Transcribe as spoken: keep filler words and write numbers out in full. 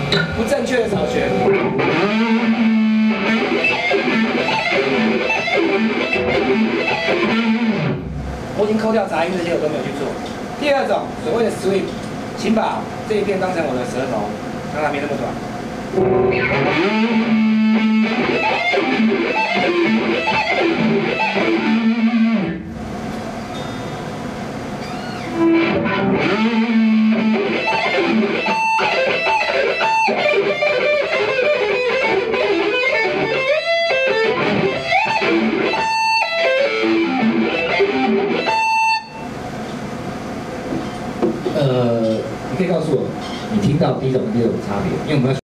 不正确的扫弦。我已经扣掉杂音，这些我都没有去做。第二种所谓的 sweep， 请把这一片当成我的舌头，让它没那么短。 呃，你可以告诉我，你听到第一种跟第二种差别，因为我们要。